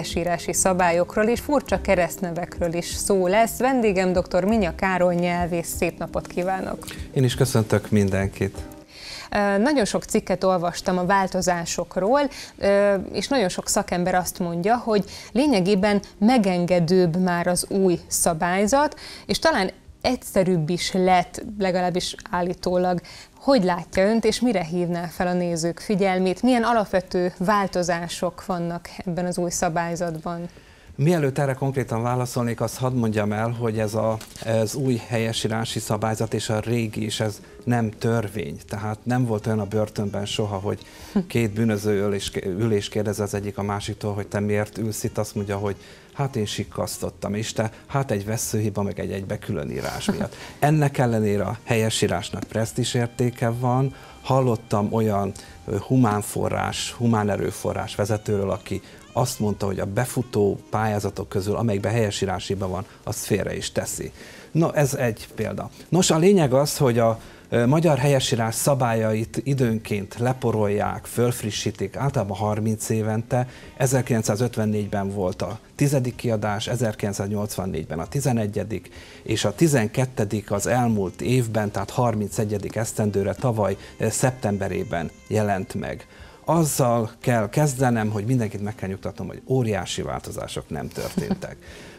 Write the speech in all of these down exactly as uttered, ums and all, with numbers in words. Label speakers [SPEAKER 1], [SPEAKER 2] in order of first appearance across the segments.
[SPEAKER 1] helyesírási szabályokról és furcsa keresztnevekről is szó lesz. Vendégem dr. Minya Károly nyelvész, szép napot kívánok!
[SPEAKER 2] Én is köszöntök mindenkit!
[SPEAKER 1] Nagyon sok cikket olvastam a változásokról, és nagyon sok szakember azt mondja, hogy lényegében megengedőbb már az új szabályzat, és talán egyszerűbb is lett, legalábbis állítólag. Hogy látja önt, és mire hívná fel a nézők figyelmét? Milyen alapvető változások vannak ebben az új szabályzatban?
[SPEAKER 2] Mielőtt erre konkrétan válaszolnék, azt hadd mondjam el, hogy ez a, az új helyesírási szabályzat és a régi is, ez nem törvény. Tehát nem volt olyan a börtönben soha, hogy két bűnöző ül és, ül és kérdez az egyik a másiktól, hogy te miért ülsz itt, azt mondja, hogy hát én sikkasztottam, és te hát egy vesszőhiba, meg egy egybekülönírás miatt. Ennek ellenére a helyesírásnak presztízs értéke van. Hallottam olyan humán forrás, humán erőforrás vezetőről, aki azt mondta, hogy a befutó pályázatok közül, amelyikben helyesírásiban van, azt félre is teszi. No, ez egy példa. Nos, a lényeg az, hogy a magyar helyesírás szabályait időnként leporolják, fölfrissítik, általában harminc évente. ezerkilencszázötvennégyben volt a tizedik kiadás, ezerkilencszáznyolcvannégyben a tizenegyedik és a tizenkettedik az elmúlt évben, tehát harmincegyedik esztendőre tavaly szeptemberében jelent meg. Azzal kell kezdenem, hogy mindenkit meg kell nyugtatnom, hogy óriási változások nem történtek.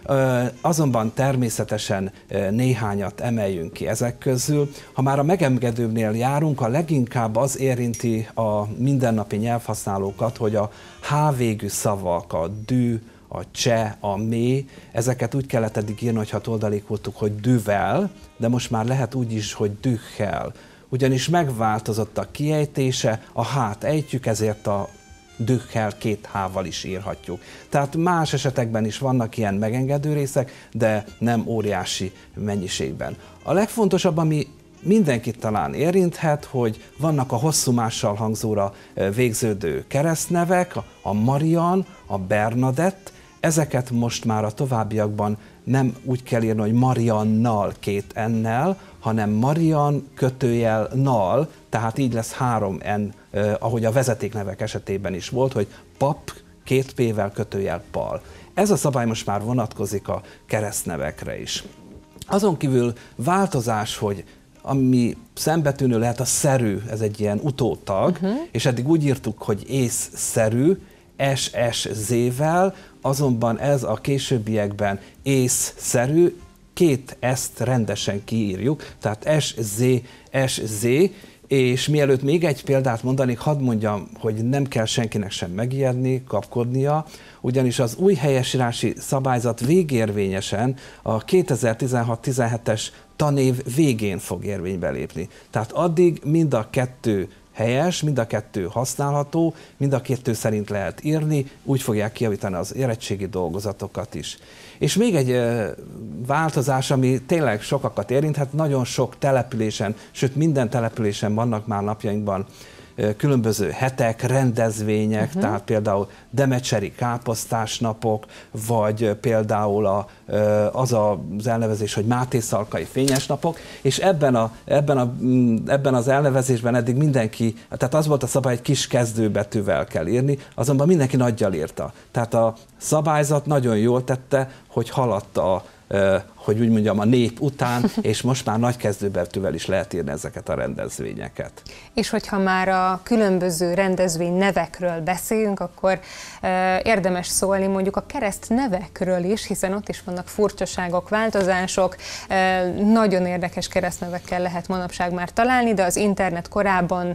[SPEAKER 2] Azonban természetesen néhányat emeljünk ki ezek közül. Ha már a megengedőbbnél járunk, a leginkább az érinti a mindennapi nyelvhasználókat, hogy a H végű szavak, a dű, a cse, a mé, ezeket úgy kellett eddig írni, hogy hat oldalig voltuk, hogy düvel, de most már lehet úgy is, hogy dühel. Ugyanis megváltozott a kiejtése, a hát ejtjük, ezért a dühkel két hával is írhatjuk. Tehát más esetekben is vannak ilyen megengedő részek, de nem óriási mennyiségben. A legfontosabb, ami mindenkit talán érinthet, hogy vannak a hosszú mással hangzóra végződő keresztnevek, a Marian, a Bernadett, ezeket most már a továbbiakban nem úgy kell írni, hogy Mariannal két ennel, hanem Marian kötőjel nal, tehát így lesz három en, eh, ahogy a vezetéknevek esetében is volt, hogy pap két pével kötőjel pal. Ez a szabály most már vonatkozik a keresztnevekre is. Azon kívül változás, hogy ami szembetűnő lehet, a szerű, ez egy ilyen utótag, uh-huh. és eddig úgy írtuk, hogy észszerű, es es zével, azonban ez a későbbiekben észszerű, két ezt rendesen kiírjuk, tehát es zé, es zé, és mielőtt még egy példát mondanék, hadd mondjam, hogy nem kell senkinek sem megijedni, kapkodnia, ugyanis az új helyesírási szabályzat végérvényesen a kétezer-tizenhat tizenhetes tanév végén fog érvénybe lépni. Tehát addig mind a kettő helyes, mind a kettő használható, mind a kettő szerint lehet írni, úgy fogják kijavítani az érettségi dolgozatokat is. És még egy változás, ami tényleg sokakat érinthet, nagyon sok településen, sőt minden településen vannak már napjainkban különböző hetek, rendezvények, uh-huh. tehát például demecseri káposztás napok, vagy például a, az az elnevezés, hogy Máté-szalkai fényes napok, és ebben, a, ebben, a, ebben az elnevezésben eddig mindenki, tehát az volt a szabály, hogy kis kezdőbetűvel kell írni, azonban mindenki nagyjal írta. Tehát a szabályzat nagyon jól tette, hogy haladt a hogy úgy mondjam, a nép után, és most már nagy kezdőbetűvel is lehet írni ezeket a rendezvényeket.
[SPEAKER 1] És hogyha már a különböző rendezvény nevekről beszélünk, akkor érdemes szólni mondjuk a kereszt nevekről is, hiszen ott is vannak furcsaságok, változások, nagyon érdekes keresztnevekkel lehet manapság már találni, de az internet korában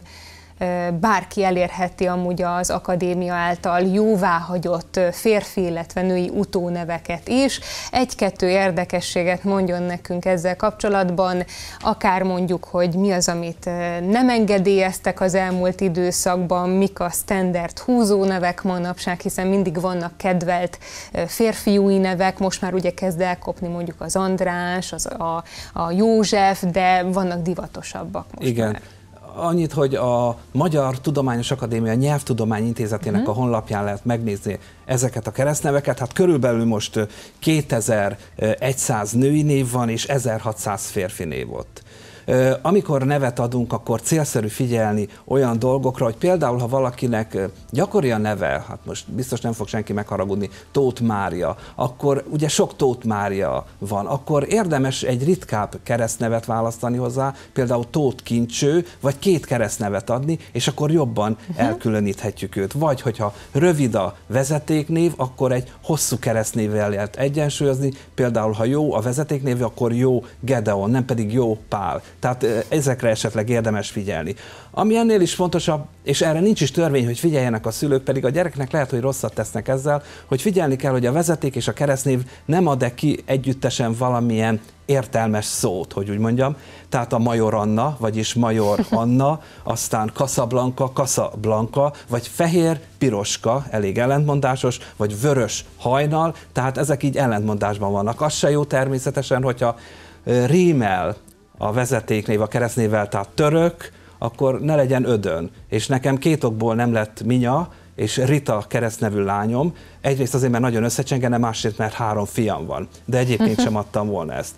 [SPEAKER 1] bárki elérheti amúgy az akadémia által jóváhagyott férfi, illetve női utóneveket is. Egy-kettő érdekességet mondjon nekünk ezzel kapcsolatban, akár mondjuk, hogy mi az, amit nem engedélyeztek az elmúlt időszakban, mik a standard húzónevek manapság, hiszen mindig vannak kedvelt férfiúi nevek, most már ugye kezd elkopni mondjuk az András, az a, a József, de vannak divatosabbak most
[SPEAKER 2] Igen.
[SPEAKER 1] már.
[SPEAKER 2] Annyit, hogy a Magyar Tudományos Akadémia Nyelvtudomány Intézetének uh-huh. a honlapján lehet megnézni ezeket a keresztneveket. Hát körülbelül most kétezer-száz női név van, és ezerhatszáz férfi név ott. Amikor nevet adunk, akkor célszerű figyelni olyan dolgokra, hogy például, ha valakinek gyakori a neve, hát most biztos nem fog senki megharagudni, Tóth Mária, akkor ugye sok Tóth Mária van, akkor érdemes egy ritkább keresztnevet választani hozzá, például Tóth Kincső, vagy két keresztnevet adni, és akkor jobban uh-huh. elkülöníthetjük őt. Vagy, hogyha rövid a vezetéknév, akkor egy hosszú keresztnévvel lehet egyensúlyozni, például, ha jó a vezetéknév, akkor Jó Gedeon, nem pedig Jó Pál. Tehát ezekre esetleg érdemes figyelni. Ami ennél is fontosabb, és erre nincs is törvény, hogy figyeljenek a szülők, pedig a gyereknek lehet, hogy rosszat tesznek ezzel, hogy figyelni kell, hogy a vezeték és a keresztnév nem ad-e ki együttesen valamilyen értelmes szót, hogy úgy mondjam. Tehát a Major Anna, vagyis Major Anna, aztán Casablanca, Casablanca, vagy Fehér Piroska, elég ellentmondásos, vagy Vörös Hajnal, tehát ezek így ellentmondásban vannak. Az se jó természetesen, hogyha rímel a vezetéknév a keresztnévvel, tehát török, akkor ne legyen Ödön. És nekem két okból nem lett Minya és Rita keresztnevű lányom. Egyrészt azért, mert nagyon összecsengene, másrészt, mert három fiam van. De egyébként sem adtam volna ezt.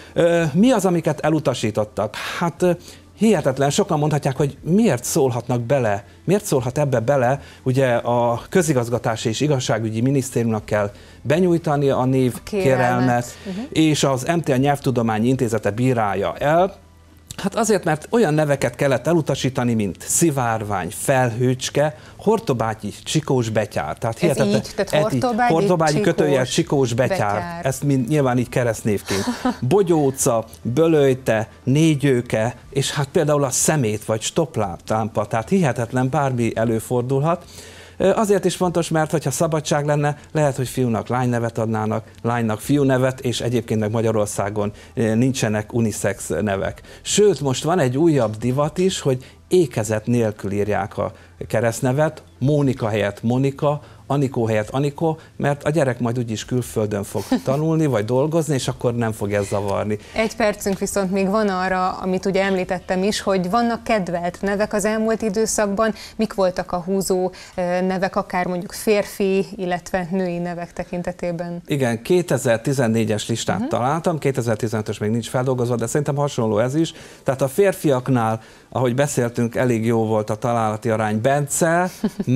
[SPEAKER 2] Mi az, amiket elutasítottak? Hát hihetetlen, sokan mondhatják, hogy miért szólhatnak bele, miért szólhat ebbe bele, ugye a közigazgatási és igazságügyi minisztériumnak kell benyújtani a névkérelmet, uh-huh. és az em té á Nyelvtudományi Intézete bírálja el. Hát azért, mert olyan neveket kellett elutasítani, mint Szivárvány, Felhőcske, Hortobágyi, Csikós Betyár. Tehát
[SPEAKER 1] ez így, tehát Hortobágyi,
[SPEAKER 2] Hortobágyi kötőjel Csikós Betyár. Betyár. Ezt mind, nyilván így keresztnévként. Bogyóca, Bölöjte, Négyőke, és hát például a Szemét vagy Stoplámpa, tehát hihetetlen, bármi előfordulhat. Azért is fontos, mert hogyha szabadság lenne, lehet, hogy fiúnak lánynevet adnának, lánynak fiúnevet, és egyébként meg Magyarországon nincsenek unisex nevek. Sőt, most van egy újabb divat is, hogy ékezet nélkül írják a keresztnevet, Mónika helyett Monika, Anikó helyett Anikó, mert a gyerek majd úgyis külföldön fog tanulni, vagy dolgozni, és akkor nem fog ez zavarni.
[SPEAKER 1] Egy percünk viszont még van arra, amit ugye említettem is, hogy vannak kedvelt nevek az elmúlt időszakban. Mik voltak a húzó nevek, akár mondjuk férfi, illetve női nevek tekintetében?
[SPEAKER 2] Igen, kétezer-tizennégyes listát uh-huh. találtam, kétezer-tizenötös még nincs feldolgozva, de szerintem hasonló ez is. Tehát a férfiaknál, ahogy beszéltünk, elég jó volt a találati arány. Bence,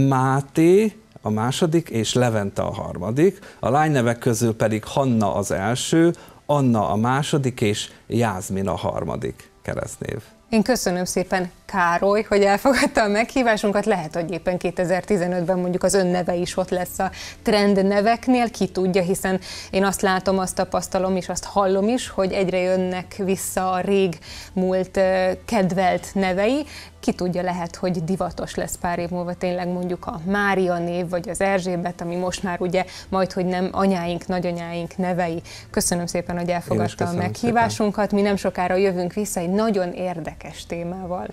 [SPEAKER 2] Máté, a második, és Levente a harmadik. A lánynevek közül pedig Hanna az első, Anna a második, és Jászmin a harmadik keresztnév.
[SPEAKER 1] Én köszönöm szépen, Károly, hogy elfogadta a meghívásunkat. Lehet, hogy éppen kétezer-tizenötben mondjuk az ön neve is ott lesz a trend neveknél, ki tudja, hiszen én azt látom, azt tapasztalom és azt hallom is, hogy egyre jönnek vissza a rég múlt kedvelt nevei. Ki tudja, lehet, hogy divatos lesz pár év múlva tényleg mondjuk a Mária név, vagy az Erzsébet, ami most már ugye majd, hogy nem anyáink, nagyanyáink nevei. Köszönöm szépen, hogy elfogadta a meghívásunkat. Szépen. Mi nem sokára jövünk vissza egy nagyon érdekes témával.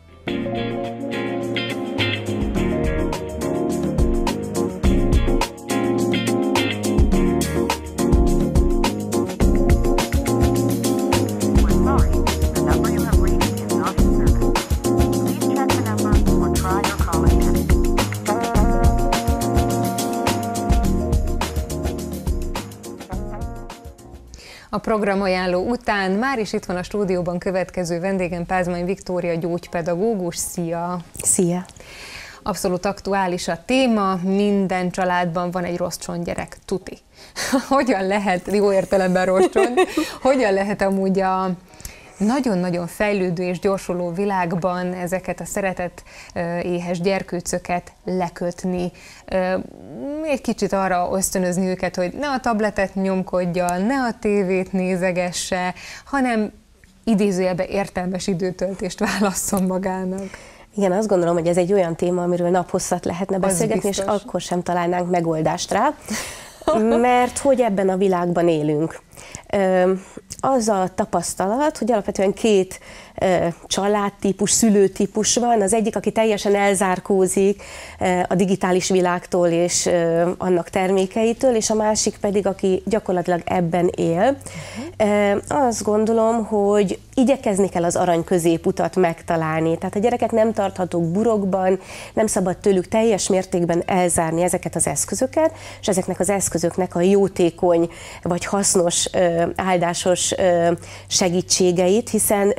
[SPEAKER 1] A programajánló után már is itt van a stúdióban következő vendégem, Pázmány Viktória gyógypedagógus. Szia!
[SPEAKER 3] Szia!
[SPEAKER 1] Abszolút aktuális a téma, minden családban van egy rossz csontgyerek, tuti. Hogyan lehet, jó értelemben rossz csont, hogyan lehet amúgy a nagyon-nagyon fejlődő és gyorsuló világban ezeket a szeretett éhes gyerkőcöket lekötni, egy kicsit arra ösztönözni őket, hogy ne a tabletet nyomkodja, ne a tévét nézegesse, hanem idézőjelben értelmes időtöltést válasszon magának.
[SPEAKER 3] Igen, azt gondolom, hogy ez egy olyan téma, amiről naphosszat lehetne beszélgetni, és akkor sem találnánk megoldást rá, mert hogy ebben a világban élünk. Az a tapasztalat, hogy alapvetően két családtípus, szülőtípus van. Az egyik, aki teljesen elzárkózik a digitális világtól és annak termékeitől, és a másik pedig, aki gyakorlatilag ebben él. Uh-huh. Azt gondolom, hogy igyekezni kell az arany középutat megtalálni. Tehát a gyerekek nem tarthatók burokban, nem szabad tőlük teljes mértékben elzárni ezeket az eszközöket, és ezeknek az eszközöknek a jótékony vagy hasznos, áldásos segítségeit, hiszen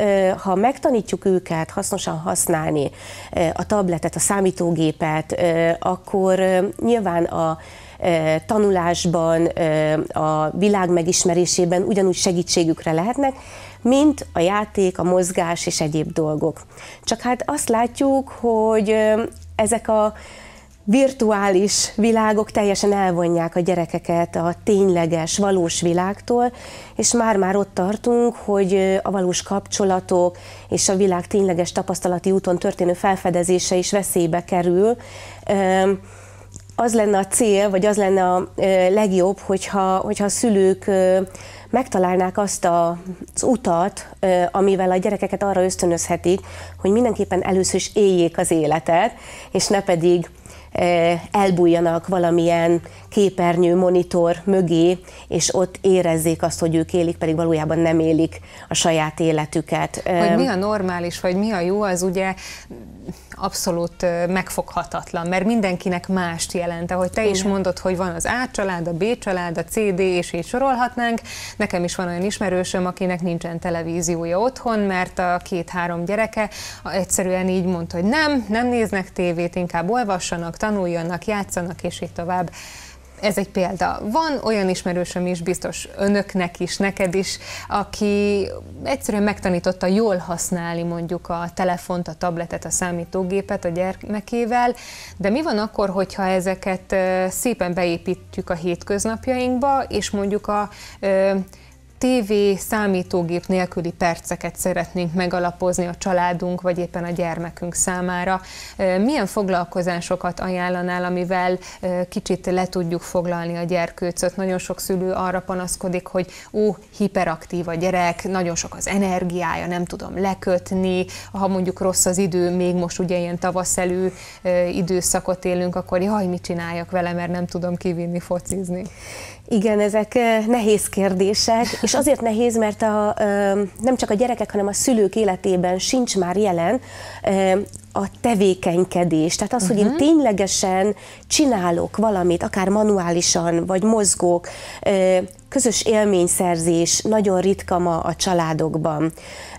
[SPEAKER 3] ha megtanítjuk őket hasznosan használni a tabletet, a számítógépet, akkor nyilván a tanulásban, a világ megismerésében ugyanúgy segítségükre lehetnek, mint a játék, a mozgás és egyéb dolgok. Csak hát azt látjuk, hogy ezek a virtuális világok teljesen elvonják a gyerekeket a tényleges, valós világtól, és már-már ott tartunk, hogy a valós kapcsolatok és a világ tényleges tapasztalati úton történő felfedezése is veszélybe kerül. Az lenne a cél, vagy az lenne a legjobb, hogyha, hogyha a szülők megtalálnák azt az utat, amivel a gyerekeket arra ösztönözhetik, hogy mindenképpen először is éljék az életet, és ne pedig elbújjanak valamilyen képernyő, monitor mögé, és ott érezzék azt, hogy ők élik, pedig valójában nem élik a saját életüket.
[SPEAKER 1] Hogy mi a normális, vagy mi a jó, az ugye abszolút megfoghatatlan, mert mindenkinek mást jelent. Ahogy te is mondod, hogy van az A család, a B család, a C, D, és így sorolhatnánk. Nekem is van olyan ismerősöm, akinek nincsen televíziója otthon, mert a két-három gyereke egyszerűen így mondta, hogy nem, nem néznek tévét, inkább olvassanak, tanuljanak, játszanak, és így tovább. Ez egy példa. Van olyan ismerősöm is, biztos önöknek is, neked is, aki egyszerűen megtanította jól használni mondjuk a telefont, a tabletet, a számítógépet a gyermekével, de mi van akkor, hogyha ezeket szépen beépítjük a hétköznapjainkba, és mondjuk a tévé, számítógép nélküli perceket szeretnénk megalapozni a családunk, vagy éppen a gyermekünk számára. Milyen foglalkozásokat ajánlanál, amivel kicsit le tudjuk foglalni a gyerkőcöt? Nagyon sok szülő arra panaszkodik, hogy ó, hiperaktív a gyerek, nagyon sok az energiája, nem tudom lekötni, ha mondjuk rossz az idő, még most ugye ilyen tavaszelő időszakot élünk, akkor jaj, mit csináljak vele, mert nem tudom kivinni focizni.
[SPEAKER 3] Igen, ezek nehéz kérdések, és azért nehéz, mert a, nem csak a gyerekek, hanem a szülők életében sincs már jelen a tevékenykedés. Tehát az, uh-huh. hogy én ténylegesen csinálok valamit, akár manuálisan, vagy mozgok, közös élményszerzés nagyon ritka ma a családokban.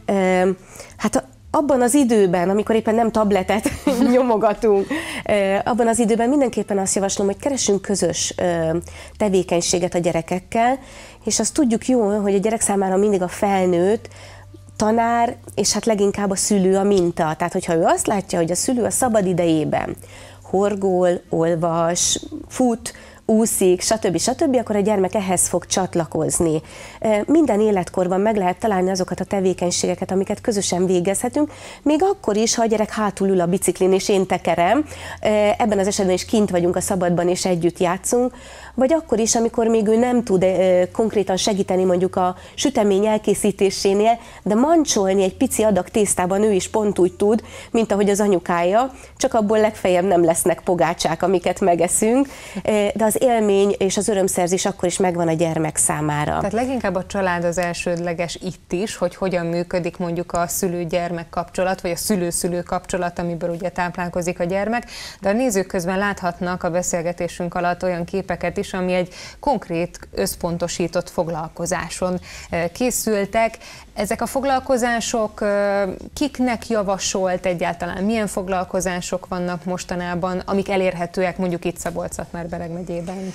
[SPEAKER 3] Hát abban az időben, amikor éppen nem tabletet nyomogatunk, abban az időben mindenképpen azt javaslom, hogy keressünk közös tevékenységet a gyerekekkel, és azt tudjuk jól, hogy a gyerek számára mindig a felnőtt, tanár, és hát leginkább a szülő a minta. Tehát, hogyha ő azt látja, hogy a szülő a szabad idejében horgol, olvas, fut, úszik, stb. stb., akkor a gyermek ehhez fog csatlakozni. Minden életkorban meg lehet találni azokat a tevékenységeket, amiket közösen végezhetünk, még akkor is, ha a gyerek hátul ül a biciklin és én tekerem, ebben az esetben is kint vagyunk a szabadban és együtt játszunk, vagy akkor is, amikor még ő nem tud konkrétan segíteni mondjuk a sütemény elkészítésénél, de mancsolni egy pici adag tésztában ő is pont úgy tud, mint ahogy az anyukája, csak abból legfeljebb nem lesznek pogácsák, amiket megeszünk, de az élmény és az örömszerzés akkor is megvan a gyermek számára.
[SPEAKER 1] Tehát leginkább a család az elsődleges itt is, hogy hogyan működik mondjuk a szülő-gyermek kapcsolat, vagy a szülő-szülő kapcsolat, amiből ugye táplálkozik a gyermek, de a nézők közben láthatnak a beszélgetésünk alatt olyan képeket is, ami egy konkrét, összpontosított foglalkozáson készültek. Ezek a foglalkozások kiknek javasolt egyáltalán? Milyen foglalkozások vannak mostanában, amik elérhetőek mondjuk itt Szabolcs-Szatmár-Bereg megyében?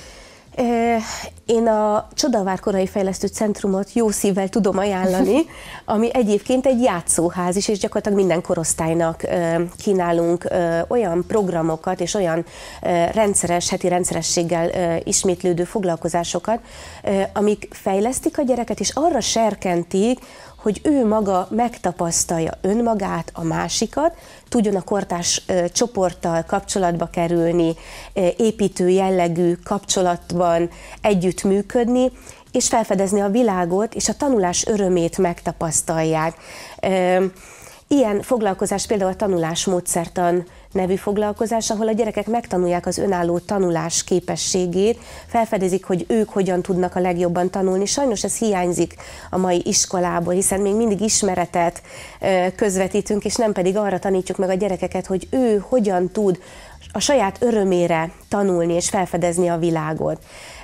[SPEAKER 3] Én a Csodavár Korai Fejlesztő Centrumot jó szívvel tudom ajánlani, ami egyébként egy játszóház is, és gyakorlatilag minden korosztálynak kínálunk olyan programokat és olyan rendszeres, heti rendszerességgel ismétlődő foglalkozásokat, amik fejlesztik a gyereket, és arra serkentik, hogy ő maga megtapasztalja önmagát, a másikat, tudjon a kortárs ö, csoporttal kapcsolatba kerülni, ö, építő jellegű kapcsolatban együttműködni, és felfedezni a világot, és a tanulás örömét megtapasztalják. Ö, ilyen foglalkozás például a tanulásmódszertan nevű foglalkozás, ahol a gyerekek megtanulják az önálló tanulás képességét, felfedezik, hogy ők hogyan tudnak a legjobban tanulni. Sajnos ez hiányzik a mai iskolából, hiszen még mindig ismeretet közvetítünk, és nem pedig arra tanítjuk meg a gyerekeket, hogy ő hogyan tud a saját örömére tanulni és felfedezni a világot.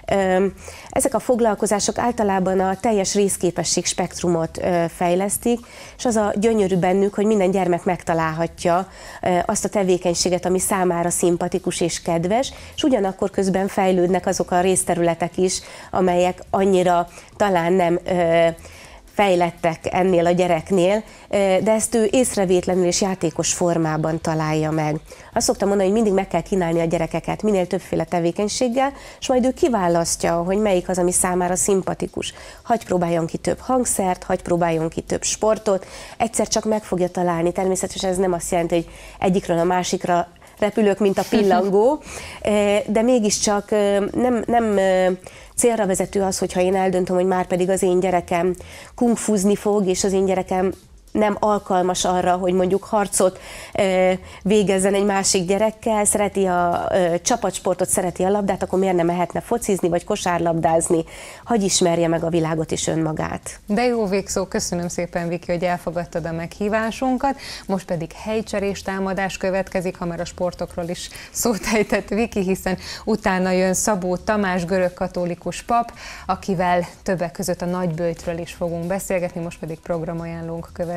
[SPEAKER 3] Ezek a foglalkozások általában a teljes részképesség spektrumot fejlesztik, és az a gyönyörű bennük, hogy minden gyermek megtalálhatja azt a tevékenységet, ami számára szimpatikus és kedves, és ugyanakkor közben fejlődnek azok a részterületek is, amelyek annyira talán nem fejlettek ennél a gyereknél, de ezt ő észrevétlenül és játékos formában találja meg. Azt szoktam mondani, hogy mindig meg kell kínálni a gyerekeket minél többféle tevékenységgel, és majd ő kiválasztja, hogy melyik az, ami számára szimpatikus. Hagy próbáljon ki több hangszert, hagy próbáljon ki több sportot, egyszer csak meg fogja találni. Természetesen ez nem azt jelenti, hogy egyikről a másikra repülök, mint a pillangó, de mégiscsak nem, nem célra vezető az, hogyha én eldöntöm, hogy már pedig az én gyerekem kungfuzni fog, és az én gyerekem nem alkalmas arra, hogy mondjuk harcot végezzen egy másik gyerekkel, szereti a csapatsportot, szereti a labdát, akkor miért nem mehetne focizni, vagy kosárlabdázni, hagy ismerje meg a világot és önmagát.
[SPEAKER 1] De jó végszó, köszönöm szépen, Viki, hogy elfogadtad a meghívásunkat. Most pedig helycserés támadás következik, ha már a sportokról is szót ejtett Viki, hiszen utána jön Szabó Tamás, görögkatolikus pap, akivel többek között a nagyböjtről is fogunk beszélgetni, most pedig programajánlónk következik.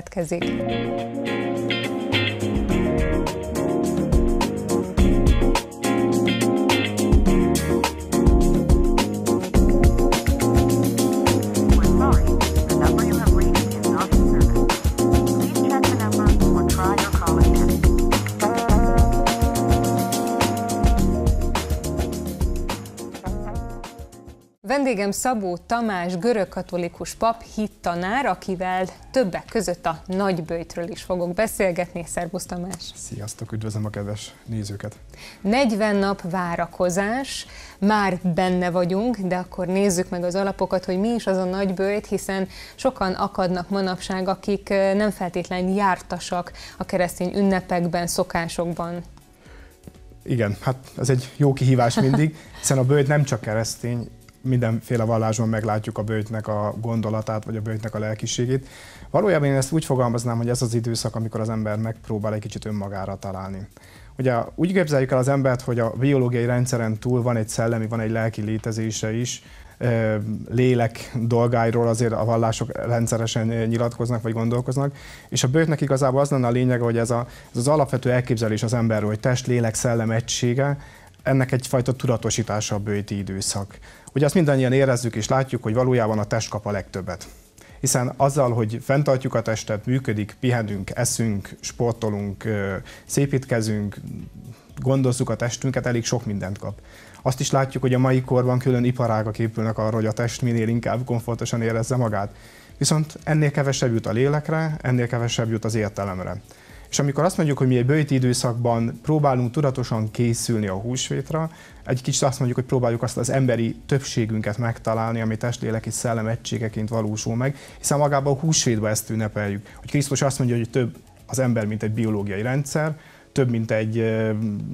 [SPEAKER 1] Vendégem Szabó Tamás, görögkatolikus pap, hittanár, akivel többek között a nagyböjtről is fogok beszélgetni. Szerbusz Tamás!
[SPEAKER 4] Sziasztok, üdvözlöm a kedves nézőket!
[SPEAKER 1] negyven nap várakozás, már benne vagyunk, de akkor nézzük meg az alapokat, hogy mi is az a nagyböjt, hiszen sokan akadnak manapság, akik nem feltétlenül jártasak a keresztény ünnepekben, szokásokban.
[SPEAKER 4] Igen, hát ez egy jó kihívás mindig, hiszen a böjt nem csak keresztény, mindenféle vallásban meglátjuk a böjtnek a gondolatát, vagy a böjtnek a lelkiségét. Valójában én ezt úgy fogalmaznám, hogy ez az időszak, amikor az ember megpróbál egy kicsit önmagára találni. Ugye úgy képzeljük el az embert, hogy a biológiai rendszeren túl van egy szellemi, van egy lelki létezése is, lélek dolgáiról azért a vallások rendszeresen nyilatkoznak vagy gondolkoznak, és a böjtnek igazából az lenne a lényege, hogy ez, a, ez az alapvető elképzelés az emberről, hogy test, lélek, szellem egysége, ennek egyfajta tudatosítása a böjti időszak. Ugye azt mindannyian érezzük és látjuk, hogy valójában a test kap a legtöbbet. Hiszen azzal, hogy fenntartjuk a testet, működik, pihenünk, eszünk, sportolunk, szépítkezünk, gondozzuk a testünket, elég sok mindent kap. Azt is látjuk, hogy a mai korban külön iparágak épülnek arra, hogy a test minél inkább komfortosan érezze magát. Viszont ennél kevesebb jut a lélekre, ennél kevesebb jut az értelemre. És amikor azt mondjuk, hogy mi egy böjti időszakban próbálunk tudatosan készülni a húsvétra, egy kicsit azt mondjuk, hogy próbáljuk azt az emberi többségünket megtalálni, ami testlélek és szellem egységeként valósul meg, hiszen magában a húsvétban ezt ünnepeljük. Hogy Krisztus azt mondja, hogy több az ember, mint egy biológiai rendszer, több, mint egy ö,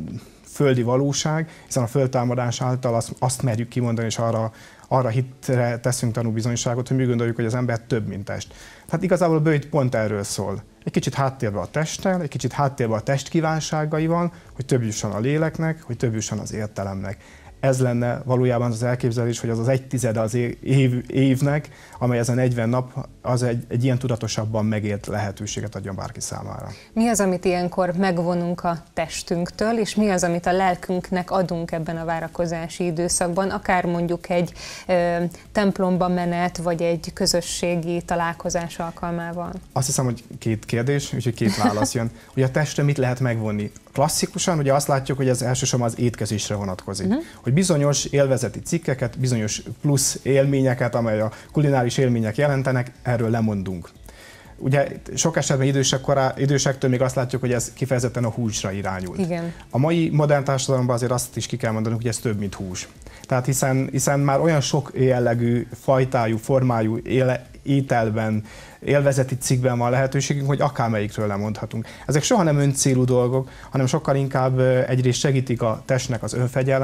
[SPEAKER 4] földi valóság, hiszen a földtámadás által azt, azt merjük kimondani, és arra, arra hitre teszünk tanúbizonyságot, hogy mi gondoljuk, hogy az ember több, mint test. Hát igazából a böjt pont erről szól. Egy kicsit háttérbe a testtel, egy kicsit háttérbe a test kívánságaival, hogy több jusson a léleknek, hogy több jusson az értelemnek. Ez lenne valójában az elképzelés, hogy az az egy tizede az év, évnek, amely ez a negyven nap, az egy, egy ilyen tudatosabban megélt lehetőséget adjon bárki számára.
[SPEAKER 1] Mi az, amit ilyenkor megvonunk a testünktől, és mi az, amit a lelkünknek adunk ebben a várakozási időszakban, akár mondjuk egy ö, templomba menet, vagy egy közösségi találkozás alkalmával?
[SPEAKER 4] Azt hiszem, hogy két kérdés, úgyhogy két válasz jön. Hogy a testre mit lehet megvonni? Klasszikusan ugye azt látjuk, hogy ez elsősorban az étkezésre vonatkozik. Uh-huh. Hogy bizonyos élvezeti cikkeket, bizonyos plusz élményeket, amely a kulináris élmények jelentenek, erről lemondunk. Ugye sok esetben idősek korá, idősektől még azt látjuk, hogy ez kifejezetten a húsra irányult.
[SPEAKER 1] Igen.
[SPEAKER 4] A mai modern társadalomban azért azt is ki kell mondanunk, hogy ez több, mint hús. Tehát hiszen, hiszen már olyan sok jellegű, fajtájú, formájú éle, ételben, élvezeti cikkben van lehetőségünk, hogy akármelyikről lemondhatunk. Ezek soha nem öncélú dolgok, hanem sokkal inkább egyrészt segítik a testnek az önfegyelem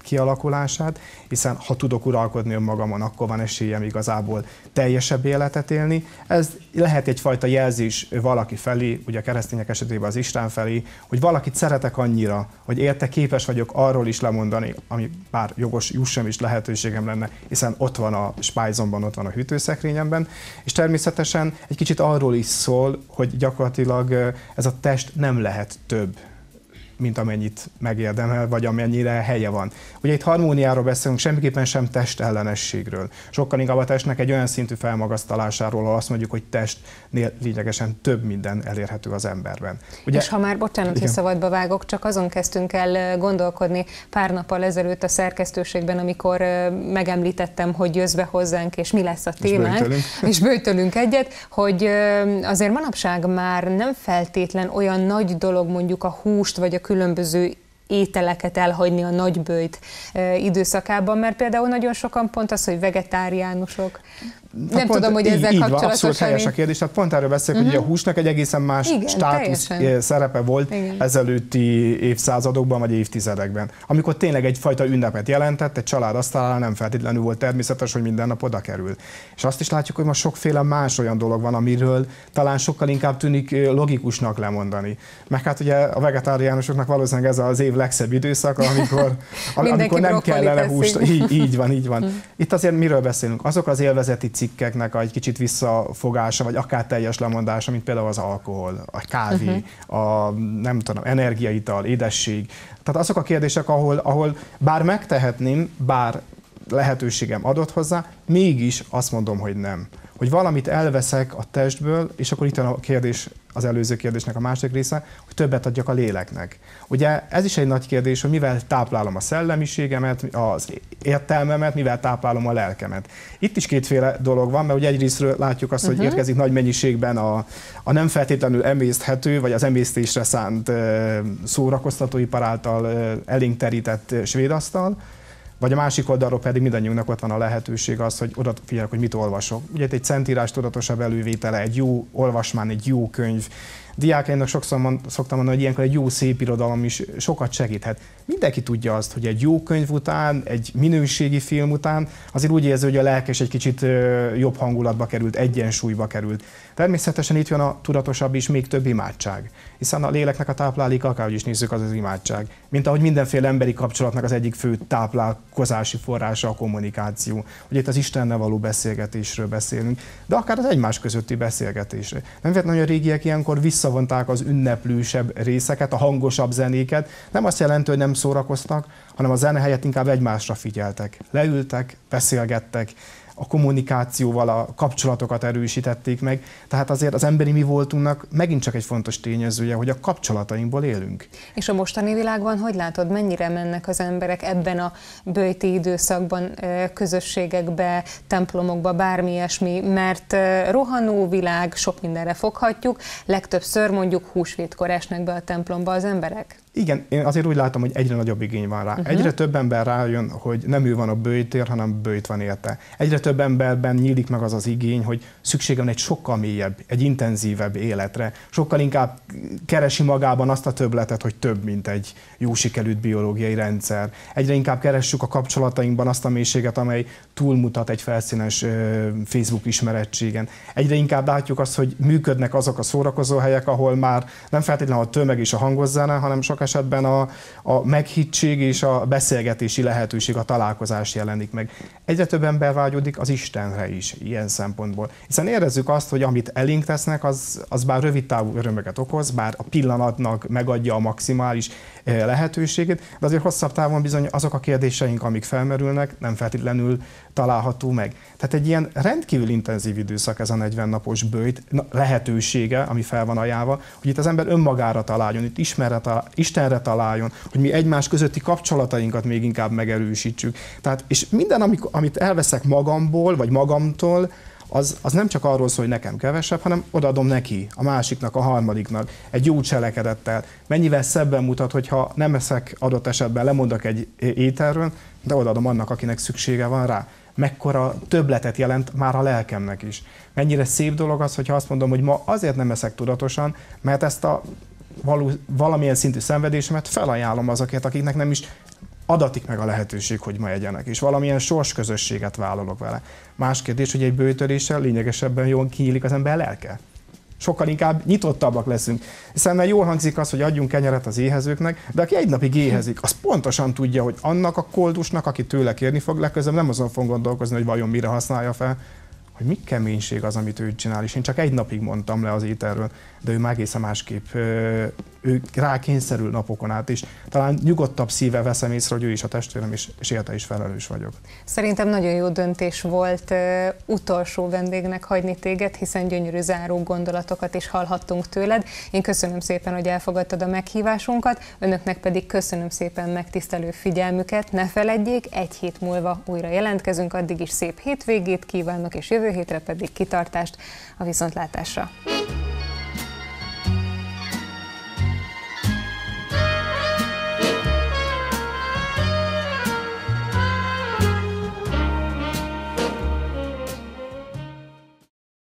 [SPEAKER 4] kialakulását, hiszen ha tudok uralkodni önmagamon, akkor van esélyem igazából teljesebb életet élni. Ez lehet egyfajta jelzés valaki felé, ugye a keresztények esetében az Isten felé, hogy valakit szeretek annyira, hogy érte képes vagyok arról is lemondani, ami bár jogos jussam is lehetőségem lenne, hiszen ott van a spájzomban, ott van a hűtőszekrényemben, és természetesen egy kicsit arról is szól, hogy gyakorlatilag ez a test nem lehet több, mint amennyit megérdemel, vagy amennyire helye van. Ugye itt harmóniáról beszélünk, semmiképpen sem testellenességről. Sokkal inkább a testnek egy olyan szintű felmagasztalásáról, ahol azt mondjuk, hogy testnél lényegesen több minden elérhető az emberben. Ugye,
[SPEAKER 1] és ha már, bocsánat, igen, hogy szabadba vágok, csak azon kezdtünk el gondolkodni pár nappal ezelőtt a szerkesztőségben, amikor megemlítettem, hogy jössz be hozzánk, és mi lesz a témánk, és böjtölünk, és böjtölünk egyet, hogy azért manapság már nem feltétlen olyan nagy dolog mondjuk a húst, vagy a különböző ételeket elhagyni a nagyböjt e, időszakában, mert például nagyon sokan pont az, hogy vegetáriánusok. Nem tudom, hogy ezzel így, kapcsolatosan...
[SPEAKER 4] Abszolút helyes a kérdés. Tehát pont erről beszélek, uh-huh. hogy a húsnak egy egészen más igen, státusz teljesen. Szerepe volt igen. ezelőtti évszázadokban vagy évtizedekben. Amikor tényleg egyfajta ünnepet jelentett, egy család asztalánál nem feltétlenül volt természetes, hogy minden nap oda kerül. És azt is látjuk, hogy ma sokféle más olyan dolog van, amiről talán sokkal inkább tűnik logikusnak lemondani. Meg hát ugye a vegetáriánusoknak valószínűleg ez az év legszebb időszaka, amikor, amikor nem kellene húst. Így, így van, így van. Uh-huh. Itt azért miről beszélünk? Azok az élvezeti cikkeknek egy kicsit visszafogása, vagy akár teljes lemondása, mint például az alkohol, a kávé, uh-huh. a nem tudom, energiaital, édesség. Tehát azok a kérdések, ahol, ahol bár megtehetném, bár lehetőségem adott hozzá, mégis azt mondom, hogy nem. Hogy valamit elveszek a testből, és akkor itt a kérdés, az előző kérdésnek a másik része, hogy többet adjak a léleknek. Ugye ez is egy nagy kérdés, hogy mivel táplálom a szellemiségemet, az értelmemet, mivel táplálom a lelkemet. Itt is kétféle dolog van, mert ugye egyrésztről látjuk azt, hogy uh-huh. érkezik nagy mennyiségben a, a nem feltétlenül emészthető, vagy az emésztésre szánt szórakoztatóipar által elénk terített svédasztal, vagy a másik oldalról pedig mindannyiunknak ott van a lehetőség az, hogy oda figyelek, hogy mit olvasok. Ugye egy szentírás tudatosabb elővétele, egy jó olvasmány, egy jó könyv. Diákjaimnak sokszor mond, szoktam mondani, hogy ilyenkor egy jó szép irodalom is sokat segíthet. Mindenki tudja azt, hogy egy jó könyv után, egy minőségi film után azért úgy érzi, hogy a lelkes egy kicsit jobb hangulatba került, egyensúlyba került. Természetesen itt jön a tudatosabb és még több imádság, hiszen a léleknek a tápláléka, akárhogy is nézzük, az az imádság. Mint ahogy mindenféle emberi kapcsolatnak az egyik fő táplálkozási forrása a kommunikáció. Ugye itt az Istennel való beszélgetésről beszélünk, de akár az egymás közötti beszélgetésről. Nem véletlenül, hogy a régiek ilyenkor visszavonták az ünneplősebb részeket, a hangosabb zenéket. Nem azt jelenti, hogy nem szórakoztak, hanem a zene helyett inkább egymásra figyeltek. Leültek, beszélgettek, a kommunikációval a kapcsolatokat erősítették meg. Tehát azért az emberi mi voltunknak megint csak egy fontos tényezője, hogy a kapcsolatainkból élünk.
[SPEAKER 1] És a mostani világban hogy látod, mennyire mennek az emberek ebben a böjti időszakban közösségekbe, templomokba, bármi ilyesmi, mert rohanó világ, sok mindenre foghatjuk, legtöbbször mondjuk húsvétkor esnek be a templomba az emberek?
[SPEAKER 4] Igen, én azért úgy látom, hogy egyre nagyobb igény van rá. Uh-huh. Egyre több ember rájön, hogy nem ő van a böjtér, hanem böjt van érte. Egyre több emberben nyílik meg az az igény, hogy szüksége van egy sokkal mélyebb, egy intenzívebb életre. Sokkal inkább keresi magában azt a többletet, hogy több, mint egy jó sikerült biológiai rendszer. Egyre inkább keressük a kapcsolatainkban azt a mélységet, amely túlmutat egy felszínes Facebook ismerettségen. Egyre inkább látjuk azt, hogy működnek azok a szórakozóhelyek, ahol már nem feltétlenül a tömeg és a hangos zene, hanem sok esetben a, a meghittség és a beszélgetési lehetőség, a találkozás jelenik meg. Egyre több ember vágyódik az Istenre is ilyen szempontból. Hiszen érezzük azt, hogy amit elénk tesznek, az, az bár rövid távú örömöket okoz, bár a pillanatnak megadja a maximális lehetőségét, de azért hosszabb távon bizony azok a kérdéseink, amik felmerülnek, nem feltétlenül található meg. Tehát egy ilyen rendkívül intenzív időszak ez a negyven napos böjt lehetősége, ami fel van ajánlva, hogy itt az ember önmagára találjon, itt ismerre talál, Istenre találjon, hogy mi egymás közötti kapcsolatainkat még inkább megerősítsük. Tehát, és minden, amit elveszek magamból, vagy magamtól, Az, az nem csak arról szól, hogy nekem kevesebb, hanem odaadom neki, a másiknak, a harmadiknak, egy jó cselekedettel. Mennyivel szebben mutat, hogyha nem eszek adott esetben, lemondok egy ételről, de odaadom annak, akinek szüksége van rá. Mekkora többletet jelent már a lelkemnek is. Mennyire szép dolog az, hogyha azt mondom, hogy ma azért nem eszek tudatosan, mert ezt a való, valamilyen szintű szenvedésemet felajánlom azokért, akiknek nem is adatik meg a lehetőség, hogy ma egyenek, és valamilyen sorsközösséget vállalok vele. Más kérdés, hogy egy bőtöréssel lényegesebben jól kinyílik az ember lelke. Sokkal inkább nyitottabbak leszünk. Hiszen mert jól hangzik az, hogy adjunk kenyeret az éhezőknek, de aki egy napig éhezik, az pontosan tudja, hogy annak a koldusnak, aki tőle kérni fog, legközelebb nem azon fog gondolkozni, hogy vajon mire használja fel, hogy mi keménység az, amit ő csinál, és én csak egy napig mondtam le az ételről, de ő már egészen másképp, ő rákényszerül napokon át, és talán nyugodtabb szíve veszem észre, hogy ő is a testvérem, és, és érte is felelős vagyok.
[SPEAKER 1] Szerintem nagyon jó döntés volt uh, utolsó vendégnek hagyni téged, hiszen gyönyörű záró gondolatokat is hallhattunk tőled. Én köszönöm szépen, hogy elfogadtad a meghívásunkat, önöknek pedig köszönöm szépen megtisztelő figyelmüket. Ne feledjék, egy hét múlva újra jelentkezünk, addig is szép hétvégét kívánok, és jövő hétre pedig kitartást a viszontlátásra.